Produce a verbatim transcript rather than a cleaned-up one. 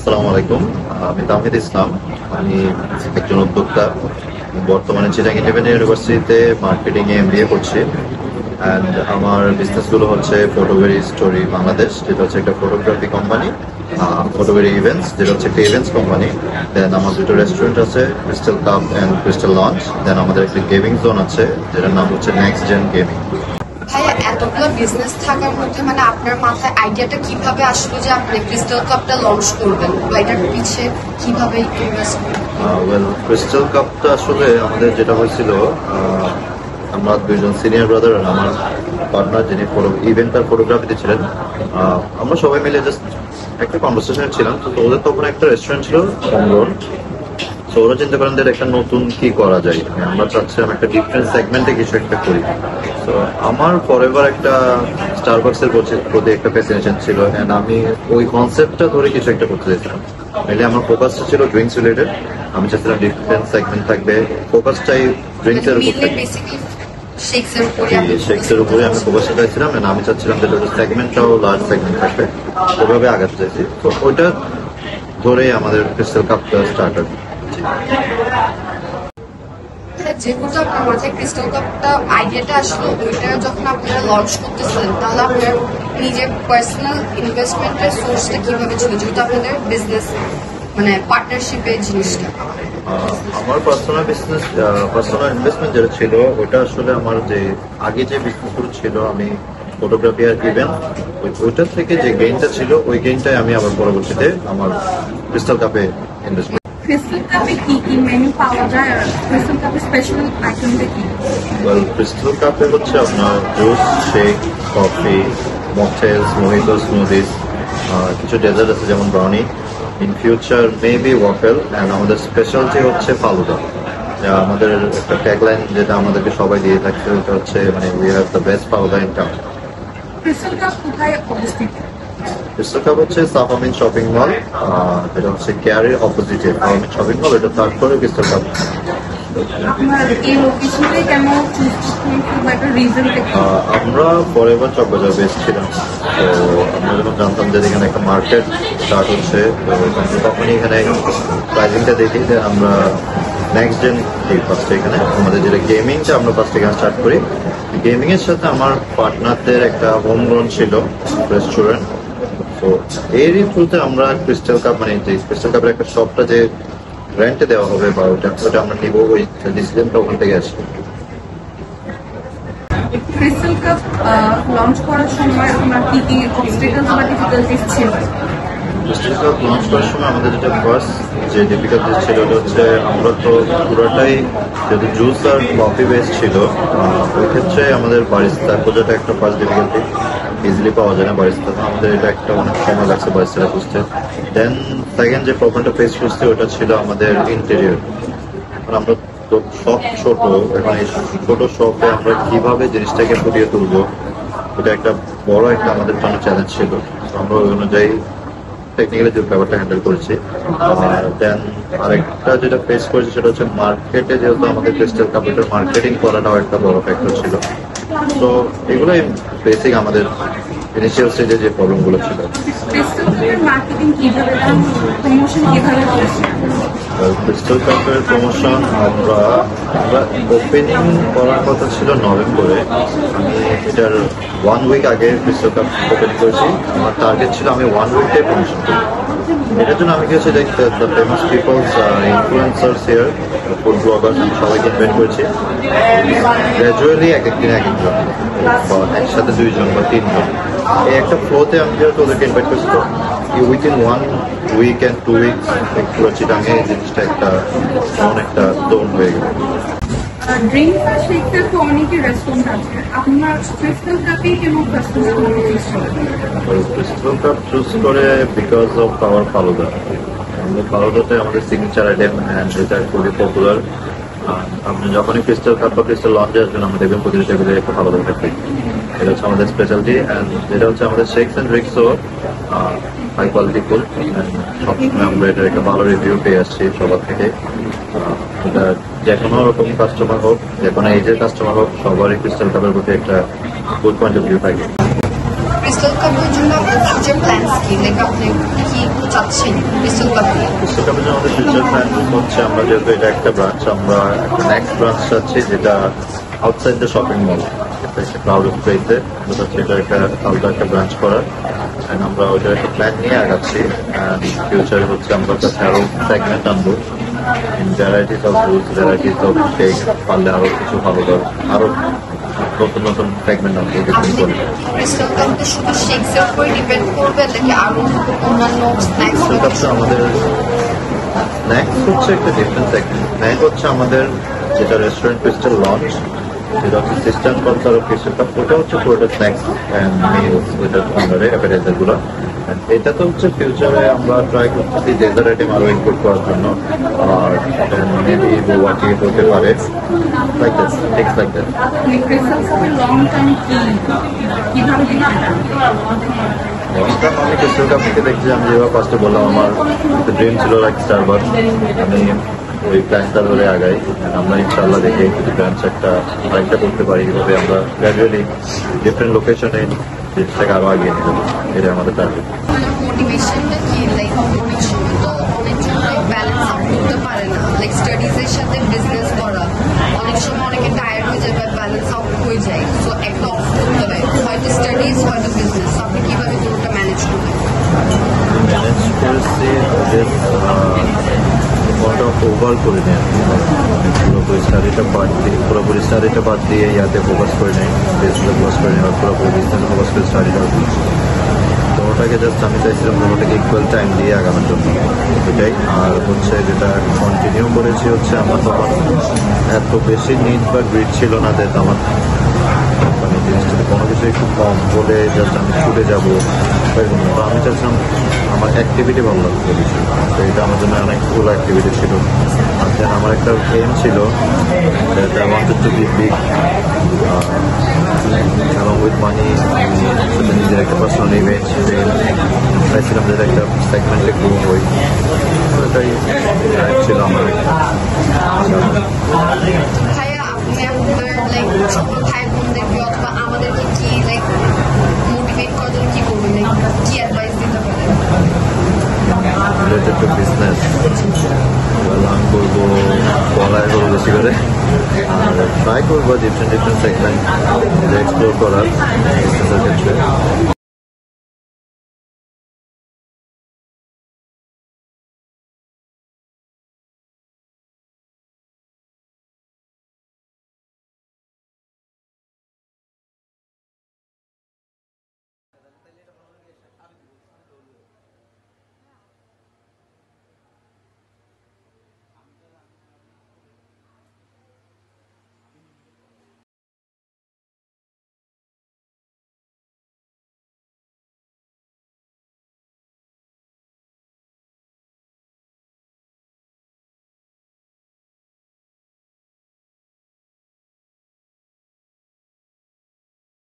আসসালামু আলাইকুম, আমি তানভীর ইসলাম। আমি একজন উদ্যোক্তা, বর্তমানে চিটাং ইন্ডিপেন্ডেন্ট ইউনিভার্সিটিতে মার্কেটিং এ এমবিএ করছি। অ্যান্ড আমার বিজনেসগুলো হচ্ছে ফটোগ্রাফি স্টোরি বাংলাদেশ, যেটা হচ্ছে একটা ফটোগ্রাফি কোম্পানি, ফটোগ্রাফি ইভেন্টস, যেটা হচ্ছে একটা ইভেন্টস কোম্পানি। দেন আমার দুটো রেস্টুরেন্ট আছে, crystal cup and crystal lounge. Then আমাদের একটা গেমিং জোন আছে, যেটার নাম হচ্ছে নেক্সট জেন গেমিং। ভাইয়া, এতগুলো বিজনেস থাকার মধ্যে মানে আপনার মাথায় আইডিয়াটা কিভাবে আসলো যে আপনি ক্রিস্টাল কাপটা লঞ্চ করবেন, বা এটার পিছে কিভাবে ইনভেস্ট করবেন? ওয়েল, ক্রিস্টাল কাপটা আসলে আমাদের যেটা হয়েছিল, আমরা দুইজন সিনিয়র ব্রাদার আর আমার পার্টনার, যিনি ইভেন্টার ফটোগ্রাফিতে ছিলেন, আমরা সবাই মিলে জাস্ট একটা কনভারসেশনে ছিলাম। তো ওদের তখন একটা রেস্টুরেন্ট ছিল হোমগ্রোন। তো ওরা চিন্তা করেন যে একটা নতুন কি করা যায়, আমরা চাচ্ছিলাম একটা ডিফারেন্ট সেগমেন্টে কিছু একটা করি। তো আমার ফরএভার একটা স্টারবাকসের প্রতি একটা ফ্যাসিনেশন ছিল, অ্যান্ড আমি ওই কনসেপ্টটা ধরে কিছু একটা করতে চাইছিলাম। মেনলি আমার ফোকাসটা ছিল ড্রিঙ্কস রিলেটেড। আমি চাচ্ছিলাম ডিফারেন্ট সেগমেন্ট থাকবে, ফোকাসটাই ড্রিঙ্কস এর উপর থাকবে, শেকসের উপরে আমি ফোকাসটা চাইছিলাম। অ্যান্ড আমি চাচ্ছিলাম যে সেগমেন্টটাও লার্জ সেগমেন্ট থাকবে, ওইভাবে আগাতে চাইছি। তো ওইটা ধরেই আমাদের ক্রিস্টাল কাপটা স্টার্ট হবে। যেহেতু আপনার মাথায় ক্রিস্টাল কাপটা আইডিয়াটা আসলো, ওইটা যখন আপনারা লঞ্চ করতেছিলেন, তাহলে আপনার নিজের পার্সোনাল ইনভেস্টমেন্টের সোর্সটা কিভাবে ছিল, যেহেতু আপনাদের বিজনেস মানে পার্টনারশিপের জিনিসটা? আমার পার্সোনাল বিজনেস পার্সোনাল ইনভেস্টমেন্ট যেটা ছিল, ওইটা আসলে আমার যে আগে যে বিজনেসগুলো ছিল, আমি ফটোগ্রাফি আর ইভেন্ট, ওইটা থেকে যে গেইনটা ছিল, ওই গেইনটাই আমি আবার পরবর্তীতে আমার ক্রিস্টাল কাপে ইনভেস্ট করি। ক্রিস্টাল কাপে কি কি মেনু পাওয়া যায়, আর ক্রিস্টাল কাপে স্পেশাল আইটেমটা কি? ওয়েল, ক্রিস্টাল কাপে হচ্ছে আপনার juice, shake, coffee, mocktails, mojito, smoothies, কিছু ডেজার্ট আছে যেমন brownie, in future maybe waffle, and আমাদের স্পেশালিটি হচ্ছে ফালুদা। আমাদের একটা ট্যাগলাইন যেটা আমাদেরকে সবাই দিয়ে থাকছে, ওটা হচ্ছে মানে we have the best falooda in town. Crystal cup কোথায় অবস্থিত? ক্রিস্টাল কাপ হচ্ছে সাফামিন শপিং মল, এটা হচ্ছে কেয়ারের অপোজিটে সাফামিন শপিং মল, এটা থার্ড ফ্লোরে ক্রিস্টাল কাপ। আমরা ফরএভার চকবাজার বেস্ট ছিলাম। তো আমরা যখন জানতাম যে এখানে একটা মার্কেট স্টার্ট হচ্ছে, তো তখনই এখানে প্রাইজিংটা দেখি যে আমরা নেক্সট জেন এই ফার্স্টে এখানে আমাদের যেটা গেমিংটা আমরা ফার্স্ট এখানে স্টার্ট করি। গেমিং এর সাথে আমার পার্টনারদের একটা হোম গ্রাউন্ড ছিল রেস্টুরেন্ট। তো এরই থ্রুতে আমরা ক্রিস্টাল কাপ মানে যে ক্রিস্টাল কাপের একটা শপটা যে রেন্টে দেওয়া হবে বা ওটা ওটা আমরা নিবো, ওই ডিসিশনটা ওখান থেকে আসে। ক্রিস্টাল কাপ লঞ্চ করার সময় আপনার কি কি অবস্টাকেলস বা ডিফিকাল্টিজ ছিল? ক্রিস্টাল কাপ লঞ্চ করার সময় আমাদের যেটা ফার্স্ট যে ডিফিকাল্টিজ ছিল, ওটা হচ্ছে আমরা তো পুরোটাই যেহেতু জুস আর কফি বেস ছিল, ওই ক্ষেত্রে আমাদের বারিস্তা খোঁজাটা একটা ফার্স্ট ডিফিকাল্টি। ইজিলি পাওয়া যায় না বারিস্তা, আমাদের এটা একটা অনেক সময় লাগছে বারিস্তাটা খুঁজতে। দেন সেকেন্ড যে প্রবলেমটা ফেস করছি, ওটা ছিল আমাদের ইন্টেরিয়র। আমরা তো শপ ছোট, এখন এই ছোট শপে আমরা কিভাবে জিনিসটাকে ফুটিয়ে তুলবো, এটা একটা বড় একটা আমাদের জন্য চ্যালেঞ্জ ছিল। আমরা ওই অনুযায়ী টেকনিক্যালি যে ব্যাপারটা হ্যান্ডেল করেছি। দেন আরেকটা যেটা ফেস করেছি, সেটা হচ্ছে মার্কেটে যেহেতু আমাদের ক্রিস্টাল কাপের মার্কেটিং করাটাও একটা বড় ফ্যাক্টর ছিল। তো এগুলোই বেসিক আমাদের ইনিশিয়াল স্টেজে যে প্রবলেমগুলো ছিল। ক্রিস্টাল কাপের প্রমোশন আমরা আমরা ওপেনিং করার কথা ছিল নভেম্বরে। আমি এটার ওয়ান উইক আগে ক্রিস্টাল কাপ ওপেন করেছি। আমার টার্গেট ছিল আমি ওয়ান উইকটাই প্রমোশন করি। এটার জন্য আমি গেছি like the famous peoples influencers here, food bloggers, আমি সবাইকে ইনভাইট করেছি। গ্র্যাজুয়ালি এক একদিন এক একজন বা একসাথে দুইজন বা তিনজন, এই একটা ফ্লোতে আমি যেহেতু ওদেরকে ইনভাইট করছি, তো within one week and two weeks পুরো চিটাঙে এই জিনিসটা একটা এমন একটা জোন হয়ে গেল। ড্রিঙ্কস আর শেকসের তো অনেকই রেস্টুরেন্ট আছে, আপনার ক্রিস্টাল কাপই কেন ক্রিস্টাল কাপ চুজ করে বিকজ অফ আওয়ার ফালুদা। আমাদের ফালুদাতে আমাদের সিগনেচার আইটেম, অ্যান্ড এটা খুবই পপুলার। আপনি যখনই ক্রিস্টাল কাপ বা ক্রিস্টাল লঞ্চে আসবেন, আমরা দেখবেন প্রতিটা টেবিলে একটা ফালুদা থাকবে। এটা হচ্ছে আমাদের স্পেশালিটি, অ্যান্ড এটা হচ্ছে আমাদের শেকস অ্যান্ড ড্রিঙ্কসও হাই কোয়ালিটি ফুল। সবসময় আমরা এটার একটা ভালো রিভিউ পেয়ে আসছি সবার থেকে। এটা যে কোনো রকম কাস্টমার হোক, যে কোনো এজের কাস্টমার হোক, সবারই ক্রিস্টাল কাপের প্রতি একটা গুড পয়েন্ট অফ ভিউ থাকে। ক্রিস্টাল কাপের জন্য আপনার ফিউচার প্ল্যানস কি? লাইক আপনি কি চাচ্ছেন ক্রিস্টাল ক্লাব নিয়ে? ক্রিস্টাল ক্লাবের জন্য আমাদের ফিউচার প্ল্যান হচ্ছে, আমরা যেহেতু এটা একটা ব্রাঞ্চ, আমরা একটা নেক্সট ব্রাঞ্চ চাচ্ছি যেটা আউটসাইড দ্য শপিং মল, একটা ক্রাউড প্লেসে আমরা চাচ্ছি এটা একটা আলাদা একটা ব্রাঞ্চ করার। অ্যান্ড আমরা ওইটার একটা প্ল্যান নিয়ে আগাচ্ছি। অ্যান্ড ফিউচারে হচ্ছে আমরা কাছে আরও সেগমেন্ট আনবো, varieties of juice, varieties of cake, পারলে আরও কিছু ভালো আরও নতুন নতুন সেগমেন্ট আনবো ডিফারেন্ট করে। ক্রিস্টাল ক্লাবটা শুধু শেকসের উপরে ডিপেন্ড করবে নাকি আরো অন্যান্য স্ন্যাক্স? হচ্ছে আমাদের স্ন্যাক্স হচ্ছে একটা ডিফারেন্ট সেগমেন্ট। স্ন্যাক হচ্ছে আমাদের যেটা রেস্টুরেন্ট ক্রিস্টাল লঞ্চ, যেটা হচ্ছে sister concern of crystal club, ওটা হচ্ছে পুরোটা স্ন্যাক্স অ্যান্ড মিলস, ওইটার আন্ডারে অ্যাপেটাইজার গুলো। এটা তো হচ্ছে ফিউচারে আমরা ট্রাই করতেছি ডেজার্ট আইটেম আরো ইনক্লুড করার জন্য, আর মেবি বোয়াটি হতে পারে, like that, things like that. Crystal ক্লাবের লং টার্ম কি কিভাবে দেখতে লঞ্চটা আমি ক্রিস্টাল ক্লাব থেকে দেখছি, আমি যেভাবে ফার্স্টে বললাম আমার ড্রিম ছিল লাইক স্টারবাকস, আমি ওই প্ল্যানটা ধরে আগাই। আমরা ইনশাল্লাহ দেখি যদি ব্রাঞ্চ একটা আরেকটা করতে পারি, এভাবে আমরা গ্র্যাজুয়ালি ডিফারেন্ট লোকেশনে জিনিসটাকে আরও আগিয়ে নিয়ে যাবো, এটা আমাদের টার্গেট। মোটিভেশনটা কি? লাইক অনেক সময় তো অনেকজন ব্যালেন্স আপ করতে পারে না, লাইক স্টাডিজের সাথে বিজনেস করা, অনেক সময় অনেকে টায়ার্ড হয়ে যায় বা ব্যালেন্স আউট হয়ে যায়, সো একটা অফ করতে হবে, হয়তো স্টাডিজ হয়তো বিজনেস, আপনি কিভাবে কোনোটা ম্যানেজ করবেন? ম্যানেজ করেছি কোনটা ওভার করে নেয়, পুরোপুরি স্টাডিটা বাদ দিয়ে পুরোপুরি স্টাডিটা বাদ দিয়ে ইয়াতে ফোকাস করে নেয়, বিজনেসে ফোকাস করে নেয়, পুরোপুরি বিজনেসে ফোকাস করে স্টাডিটা। তো ওটাকে জাস্ট আমি চাইছিলাম ওটাকে ইকুয়াল টাইম দিয়ে আগানোর জন্য, এটাই। আর হচ্ছে যেটা কন্টিনিউ করেছি হচ্ছে আমার তখন এত বেশি নিড বা গ্রিড ছিল না, যে আমার মানে জিনিসটা কোনো কিছু একটু কম বলে জাস্ট আমি ছুটে যাবো এরকম। তো আমি চাচ্ছিলাম আমার অ্যাক্টিভিটি ভালো লাগতো বেশি, তো এটা আমার জন্য অনেক ফুল অ্যাক্টিভিটি ছিল। আর দেন আমার একটা এম ছিল that I wanted to be big along with money, সাথে নিজের একটা পার্সোনাল ইমেজ চাইছিলাম যেটা একটা সেগমেন্টে গ্রো হই, ওটাই ছিল আমার। ভাইয়া আপনি আপনার লাইক ছোট ভাই বোনদেরকে অথবা আমাদেরকে কি লাইক মোটিভেট করার জন্য কি করবেন, লাইক কি অ্যাডভাইস দিতে পারেন রিলেটেড টু বিজনেস? আমি করবো পড়ায় করবো বেশি করে, আর ট্রাই করবো ডিফারেন্ট ডিফারেন্ট সেগমেন্ট এক্সপ্লোর করার বিজনেসের ক্ষেত্রে।